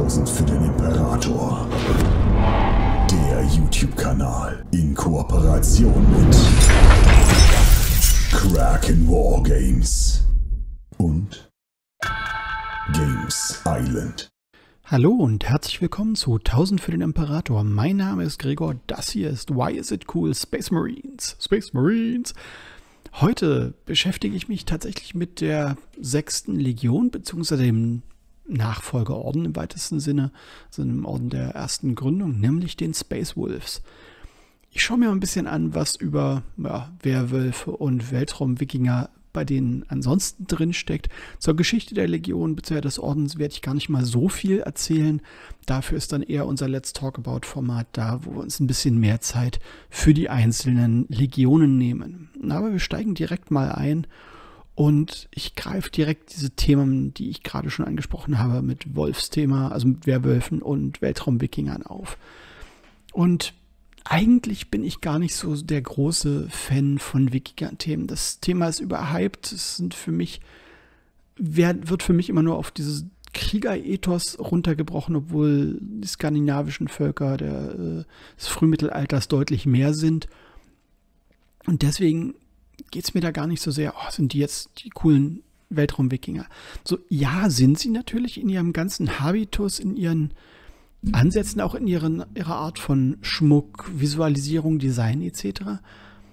1000 für den Imperator. Der YouTube-Kanal in Kooperation mit Kraken Wargames und Games Island. Hallo und herzlich willkommen zu 1000 für den Imperator. Mein Name ist Gregor, das hier ist Why Is It Cool Space Marines. Space Marines. Heute beschäftige ich mich tatsächlich mit der 6. Legion, beziehungsweise dem Nachfolgeorden im weitesten Sinne, also dem Orden der ersten Gründung, nämlich den Space Wolves. Ich schaue mir mal ein bisschen an, was über Werwölfe und Weltraum-Wikinger bei denen ansonsten drin steckt. Zur Geschichte der Legion bzw. des Ordens werde ich gar nicht mal so viel erzählen. Dafür ist dann eher unser Let's Talk About Format da, wo wir uns ein bisschen mehr Zeit für die einzelnen Legionen nehmen. Aber wir steigen direkt mal ein und ich greife direkt diese Themen, die ich gerade schon angesprochen habe, mit Wolfsthema, also mit Werwölfen und Weltraum-Wikingern auf. Und eigentlich bin ich gar nicht so der große Fan von Wikinger-Themen. Das Thema ist überhyped. Es wird für mich immer nur auf dieses Kriegerethos runtergebrochen, obwohl die skandinavischen Völker des Frühmittelalters deutlich mehr sind. Und deswegen geht es mir da gar nicht so sehr, sind die jetzt die coolen Weltraum-Wikinger? So, ja, sind sie natürlich in ihrem ganzen Habitus, in ihren Ansätzen, auch in ihrer Art von Schmuck, Visualisierung, Design etc.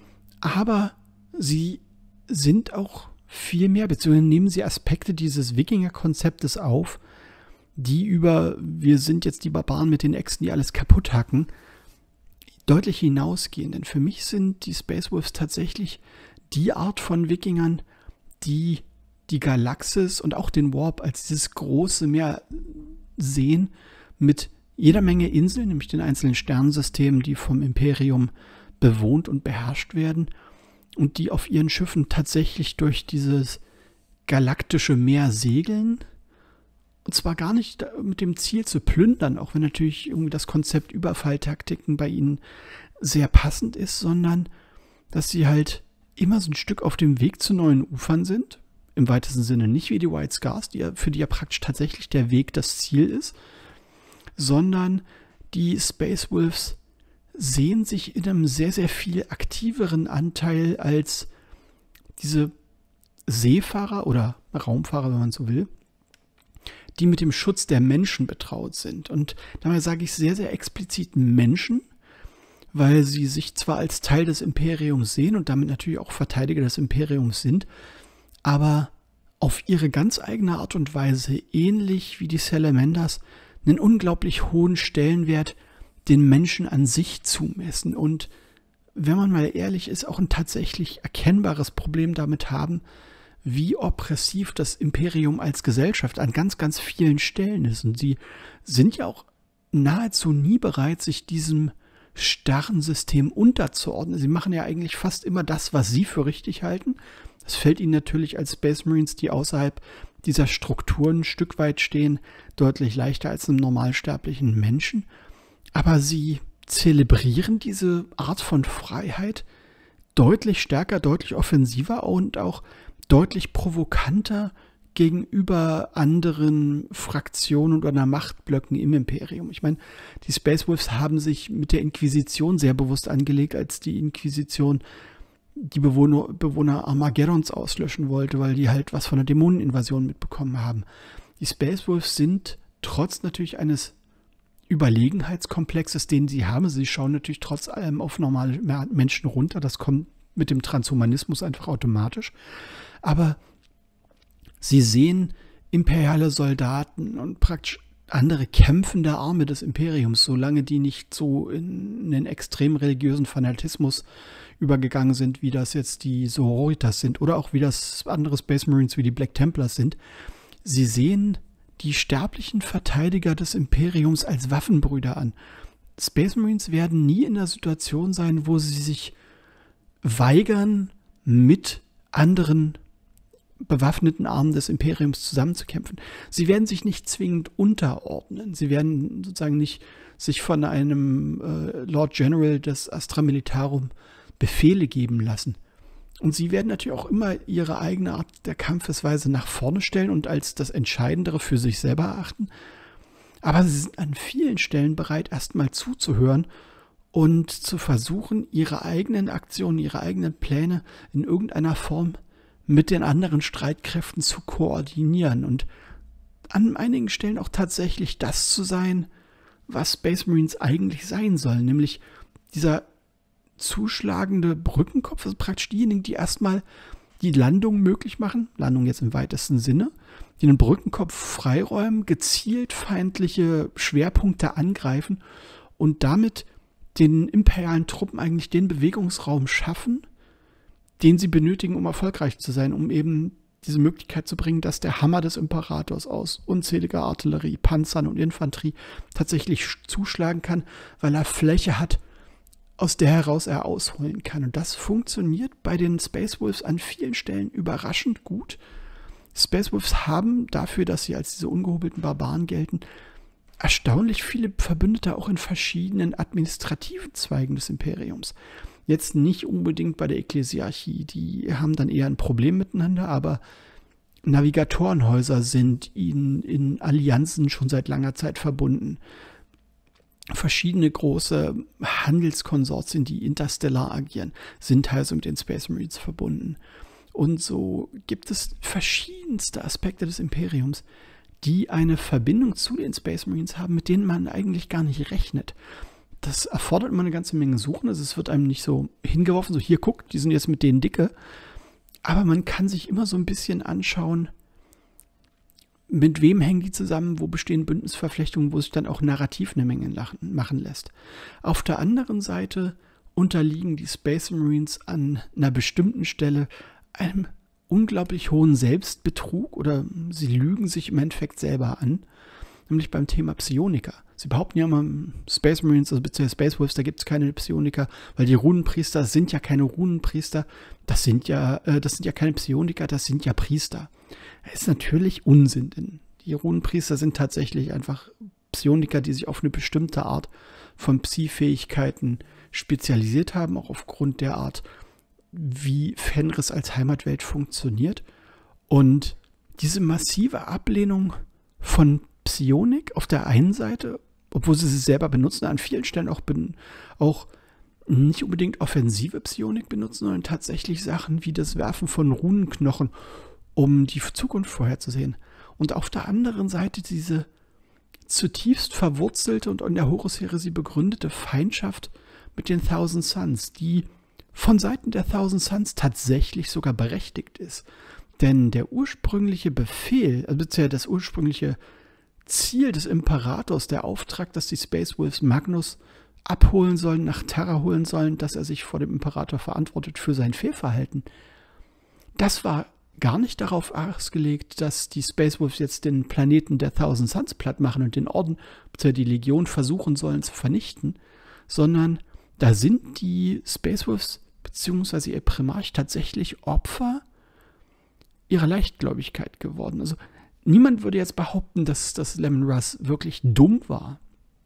Aber sie sind auch viel mehr, beziehungsweise nehmen sie Aspekte dieses Wikinger-Konzeptes auf, die über wir sind jetzt die Barbaren mit den Äxten, die alles kaputt hacken, deutlich hinausgehen. Denn für mich sind die Space Wolves tatsächlich die Art von Wikingern, die die Galaxis und auch den Warp als dieses große Meer sehen, mit jeder Menge Inseln, nämlich den einzelnen Sternensystemen, die vom Imperium bewohnt und beherrscht werden und die auf ihren Schiffen tatsächlich durch dieses galaktische Meer segeln. Und zwar gar nicht mit dem Ziel zu plündern, auch wenn natürlich irgendwie das Konzept Überfalltaktiken bei ihnen sehr passend ist, sondern dass sie halt immer so ein Stück auf dem Weg zu neuen Ufern sind. Im weitesten Sinne nicht wie die White Scars, für die ja praktisch tatsächlich der Weg das Ziel ist, sondern die Space Wolves sehen sich in einem sehr, sehr viel aktiveren Anteil als diese Seefahrer oder Raumfahrer, wenn man so will, die mit dem Schutz der Menschen betraut sind. Und dabei sage ich sehr, sehr explizit Menschen, weil sie sich zwar als Teil des Imperiums sehen und damit natürlich auch Verteidiger des Imperiums sind, aber auf ihre ganz eigene Art und Weise, ähnlich wie die Salamanders, einen unglaublich hohen Stellenwert den Menschen an sich zumessen und, wenn man mal ehrlich ist, auch ein tatsächlich erkennbares Problem damit haben, wie oppressiv das Imperium als Gesellschaft an ganz, ganz vielen Stellen ist. Und sie sind ja auch nahezu nie bereit, sich diesem starren System unterzuordnen. Sie machen ja eigentlich fast immer das, was sie für richtig halten. Das fällt ihnen natürlich als Space Marines, die außerhalb dieser Strukturen ein Stück weit stehen, deutlich leichter als einem normalsterblichen Menschen. Aber sie zelebrieren diese Art von Freiheit deutlich stärker, deutlich offensiver und auch deutlich provokanter gegenüber anderen Fraktionen oder Machtblöcken im Imperium. Ich meine, die Space Wolves haben sich mit der Inquisition sehr bewusst angelegt, als die Inquisition die Bewohner Armageddons auslöschen wollte, weil die halt was von der Dämoneninvasion mitbekommen haben. Die Space Wolves sind trotz natürlich eines Überlegenheitskomplexes, den sie haben, sie schauen natürlich trotz allem auf normale Menschen runter, das kommt mit dem Transhumanismus einfach automatisch, aber sie sehen imperiale Soldaten und praktisch andere kämpfende Arme des Imperiums, solange die nicht so in einen extrem religiösen Fanatismus übergegangen sind, wie das jetzt die Sororitas sind oder auch wie das andere Space Marines wie die Black Templars sind. Sie sehen die sterblichen Verteidiger des Imperiums als Waffenbrüder an. Space Marines werden nie in der Situation sein, wo sie sich weigern, mit anderen bewaffneten Armen des Imperiums zusammenzukämpfen. Sie werden sich nicht zwingend unterordnen. Sie werden sozusagen nicht sich von einem Lord General des Astra Militarum Befehle geben lassen. Und sie werden natürlich auch immer ihre eigene Art der Kampfesweise nach vorne stellen und als das Entscheidendere für sich selber erachten. aber sie sind an vielen Stellen bereit, erstmal zuzuhören und zu versuchen, ihre eigenen Aktionen, ihre eigenen Pläne in irgendeiner Form mit den anderen Streitkräften zu koordinieren und an einigen Stellen auch tatsächlich das zu sein, was Space Marines eigentlich sein sollen, nämlich dieser zuschlagende Brückenkopf, also praktisch diejenigen, die erstmal die Landung möglich machen, Landung jetzt im weitesten Sinne, die den Brückenkopf freiräumen, gezielt feindliche Schwerpunkte angreifen und damit den imperialen Truppen eigentlich den Bewegungsraum schaffen, den sie benötigen, um erfolgreich zu sein, um eben diese Möglichkeit zu bringen, dass der Hammer des Imperators aus unzähliger Artillerie, Panzern und Infanterie tatsächlich zuschlagen kann, weil er Fläche hat, aus der heraus er ausholen kann. Und das funktioniert bei den Space Wolves an vielen Stellen überraschend gut. Space Wolves haben dafür, dass sie als diese ungehobelten Barbaren gelten, erstaunlich viele Verbündete auch in verschiedenen administrativen Zweigen des Imperiums. Jetzt nicht unbedingt bei der Ekklesiarchie, die haben dann eher ein Problem miteinander, aber Navigatorenhäuser sind ihnen in Allianzen schon seit langer Zeit verbunden. Verschiedene große Handelskonsortien, die interstellar agieren, sind teilweise mit den Space Marines verbunden. Und so gibt es verschiedenste Aspekte des Imperiums, die eine Verbindung zu den Space Marines haben, mit denen man eigentlich gar nicht rechnet. Das erfordert immer eine ganze Menge Suchen. Also es wird einem nicht so hingeworfen, so hier, guckt, die sind jetzt mit denen dicke. Aber man kann sich immer so ein bisschen anschauen, mit wem hängen die zusammen, wo bestehen Bündnisverflechtungen, wo sich dann auch narrativ eine Menge machen lässt. Auf der anderen Seite unterliegen die Space Marines an einer bestimmten Stelle einem unglaublich hohen Selbstbetrug oder sie lügen sich im Endeffekt selber an, nämlich beim Thema Psioniker. Sie behaupten ja immer, Space Marines, also beziehungsweise Space Wolves, da gibt es keine Psioniker, weil die Runenpriester sind ja keine Runenpriester, das sind ja keine Psioniker, das sind ja Priester. Das ist natürlich Unsinn, denn die Runenpriester sind tatsächlich einfach Psioniker, die sich auf eine bestimmte Art von Psi-Fähigkeiten spezialisiert haben, auch aufgrund der Art, wie Fenris als Heimatwelt funktioniert. Und diese massive Ablehnung von Psionik auf der einen Seite, obwohl sie selber benutzen, an vielen Stellen auch nicht unbedingt offensive Psionik benutzen, sondern tatsächlich Sachen wie das Werfen von Runenknochen, um die Zukunft vorherzusehen. Und auf der anderen Seite diese zutiefst verwurzelte und in der Horus-Heresie begründete Feindschaft mit den Thousand Sons, die von Seiten der Thousand Sons tatsächlich sogar berechtigt ist. Denn der ursprüngliche Befehl, also beziehungsweise das ursprüngliche Ziel des Imperators, der Auftrag, dass die Space Wolves Magnus abholen sollen, nach Terra holen sollen, dass er sich vor dem Imperator verantwortet für sein Fehlverhalten, das war gar nicht darauf ausgelegt, dass die Space Wolves jetzt den Planeten der Thousand Sons platt machen und den Orden, beziehungsweise die Legion versuchen sollen zu vernichten, sondern da sind die Space Wolves beziehungsweise ihr Primarch tatsächlich Opfer ihrer Leichtgläubigkeit geworden. Also niemand würde jetzt behaupten, dass Leman Russ wirklich dumm war.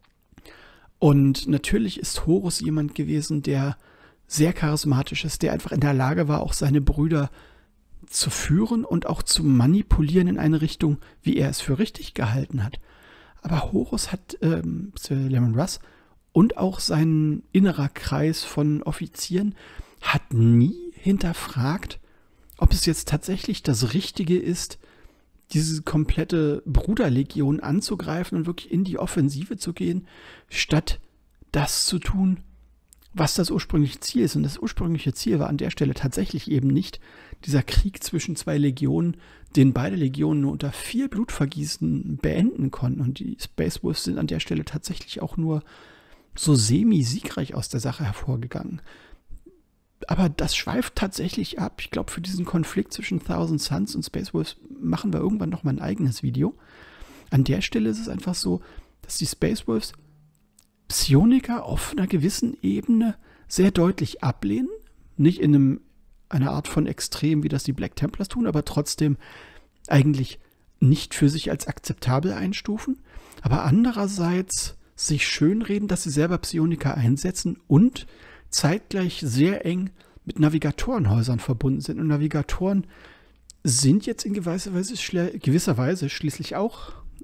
Und natürlich ist Horus jemand gewesen, der sehr charismatisch ist, der einfach in der Lage war, auch seine Brüder zu führen und auch zu manipulieren in eine Richtung, wie er es für richtig gehalten hat. Aber Horus hat Leman Russ und auch sein innerer Kreis von Offizieren hat nie hinterfragt, ob es jetzt tatsächlich das Richtige ist, diese komplette Bruderlegion anzugreifen und wirklich in die Offensive zu gehen, statt das zu tun, was das ursprüngliche Ziel ist. Und das ursprüngliche Ziel war an der Stelle tatsächlich eben nicht dieser Krieg zwischen zwei Legionen, den beide Legionen nur unter viel Blutvergießen beenden konnten. Und die Space Wolves sind an der Stelle tatsächlich auch nur so semi-siegreich aus der Sache hervorgegangen. Aber das schweift tatsächlich ab. Ich glaube, für diesen Konflikt zwischen Thousand Sons und Space Wolves machen wir irgendwann noch mal ein eigenes Video. An der Stelle ist es einfach so, dass die Space Wolves Psioniker auf einer gewissen Ebene sehr deutlich ablehnen. Nicht in einer Art von Extrem, wie das die Black Templars tun, aber trotzdem eigentlich nicht für sich als akzeptabel einstufen. Aber andererseits sich schönreden, dass sie selber Psioniker einsetzen und zeitgleich sehr eng mit Navigatorenhäusern verbunden sind. Und Navigatoren sind jetzt in gewisser Weise schließlich auch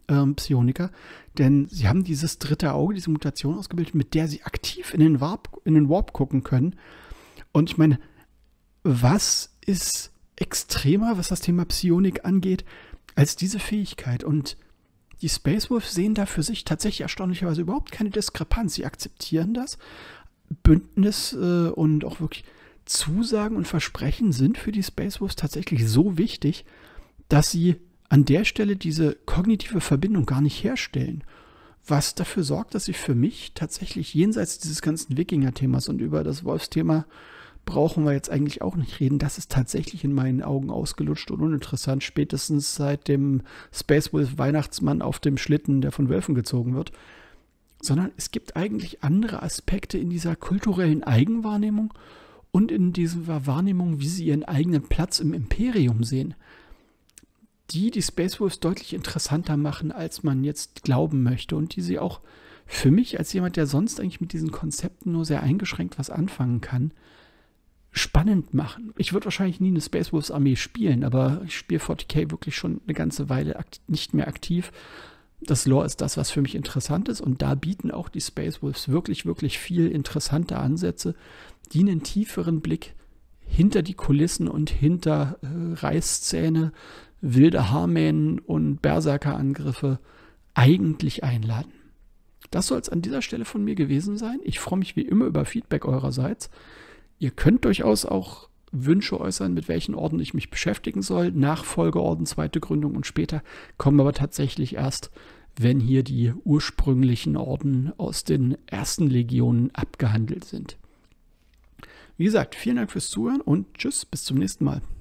Psioniker, denn sie haben dieses dritte Auge, diese Mutation ausgebildet, mit der sie aktiv in den Warp gucken können. Und ich meine, was ist extremer, was das Thema Psionik angeht, als diese Fähigkeit? Und die Space Wolves sehen da für sich tatsächlich erstaunlicherweise überhaupt keine Diskrepanz. Sie akzeptieren das. Bündnis und auch wirklich Zusagen und Versprechen sind für die Space Wolves tatsächlich so wichtig, dass sie an der Stelle diese kognitive Verbindung gar nicht herstellen. Was dafür sorgt, dass sie für mich tatsächlich jenseits dieses ganzen Wikinger-Themas, und über das Wolfsthema brauchen wir jetzt eigentlich auch nicht reden, das ist tatsächlich in meinen Augen ausgelutscht und uninteressant, spätestens seit dem Space Wolf Weihnachtsmann auf dem Schlitten, der von Wölfen gezogen wird. Sondern es gibt eigentlich andere Aspekte in dieser kulturellen Eigenwahrnehmung und in dieser Wahrnehmung, wie sie ihren eigenen Platz im Imperium sehen, die Space Wolves deutlich interessanter machen, als man jetzt glauben möchte, und die sie auch für mich als jemand, der sonst eigentlich mit diesen Konzepten nur sehr eingeschränkt was anfangen kann, spannend machen. Ich würde wahrscheinlich nie eine Space Wolves Armee spielen, aber ich spiele 40k wirklich schon eine ganze Weile nicht mehr aktiv. Das Lore ist das, was für mich interessant ist, und da bieten auch die Space Wolves wirklich, wirklich viel interessante Ansätze, die einen tieferen Blick hinter die Kulissen und hinter Reißzähne, wilde Haarmähen und Berserkerangriffe eigentlich einladen. Das soll es an dieser Stelle von mir gewesen sein. Ich freue mich wie immer über Feedback eurerseits. Ihr könnt durchaus auch Wünsche äußern, mit welchen Orden ich mich beschäftigen soll. Nachfolgeorden, zweite Gründung und später kommen aber tatsächlich erst, wenn hier die ursprünglichen Orden aus den ersten Legionen abgehandelt sind. Wie gesagt, vielen Dank fürs Zuhören und tschüss, bis zum nächsten Mal.